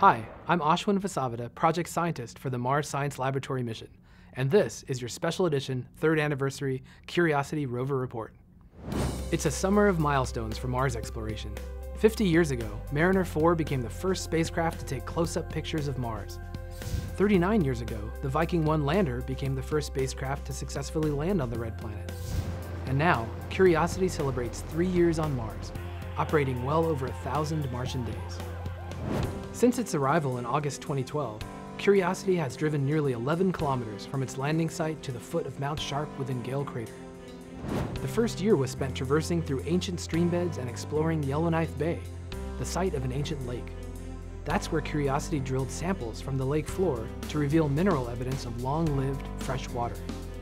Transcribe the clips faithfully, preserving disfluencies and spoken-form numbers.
Hi, I'm Ashwin Vasavada, project scientist for the Mars Science Laboratory mission, and this is your special edition third anniversary Curiosity Rover Report. It's a summer of milestones for Mars exploration. fifty years ago, Mariner four became the first spacecraft to take close-up pictures of Mars. thirty-nine years ago, the Viking one lander became the first spacecraft to successfully land on the Red Planet. And now, Curiosity celebrates three years on Mars, operating well over a thousand Martian days. Since its arrival in August twenty twelve, Curiosity has driven nearly eleven kilometers from its landing site to the foot of Mount Sharp within Gale Crater. The first year was spent traversing through ancient streambeds and exploring Yellowknife Bay, the site of an ancient lake. That's where Curiosity drilled samples from the lake floor to reveal mineral evidence of long-lived fresh water.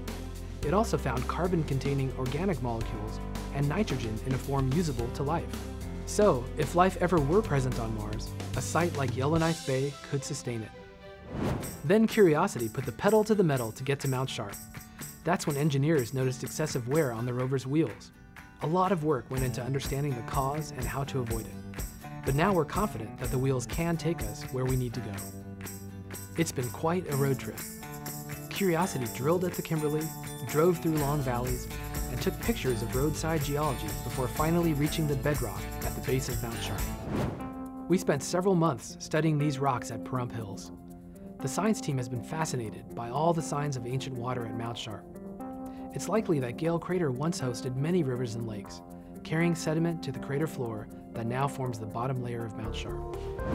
It also found carbon-containing organic molecules and nitrogen in a form usable to life. So, if life ever were present on Mars, a site like Yellowknife Bay could sustain it. Then Curiosity put the pedal to the metal to get to Mount Sharp. That's when engineers noticed excessive wear on the rover's wheels. A lot of work went into understanding the cause and how to avoid it. But now we're confident that the wheels can take us where we need to go. It's been quite a road trip. Curiosity drilled at the Kimberley, drove through long valleys, and took pictures of roadside geology before finally reaching the bedrock at the base of Mount Sharp. We spent several months studying these rocks at Pahrump Hills. The science team has been fascinated by all the signs of ancient water at Mount Sharp. It's likely that Gale Crater once hosted many rivers and lakes, carrying sediment to the crater floor that now forms the bottom layer of Mount Sharp.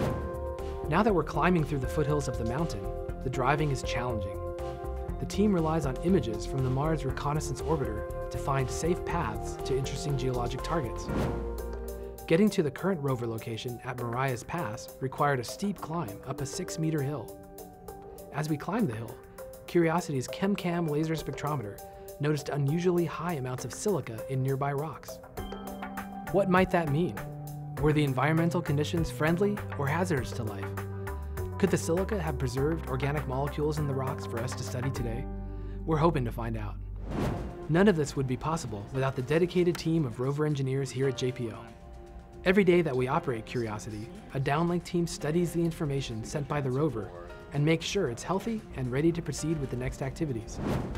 Now that we're climbing through the foothills of the mountain, the driving is challenging. The team relies on images from the Mars Reconnaissance Orbiter to find safe paths to interesting geologic targets. Getting to the current rover location at Mariahs Pass required a steep climb up a six meter hill. As we climbed the hill, Curiosity's ChemCam laser spectrometer noticed unusually high amounts of silica in nearby rocks. What might that mean? Were the environmental conditions friendly or hazardous to life? Could the silica have preserved organic molecules in the rocks for us to study today? We're hoping to find out. None of this would be possible without the dedicated team of rover engineers here at J P L. Every day that we operate Curiosity, a downlink team studies the information sent by the rover and makes sure it's healthy and ready to proceed with the next activities.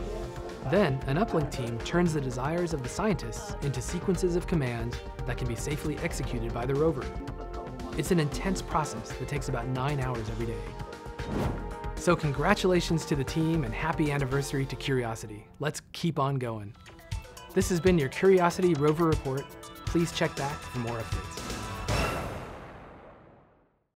Then, an uplink team turns the desires of the scientists into sequences of commands that can be safely executed by the rover. It's an intense process that takes about nine hours every day. So congratulations to the team and happy anniversary to Curiosity. Let's keep on going. This has been your Curiosity Rover Report. Please check back for more updates.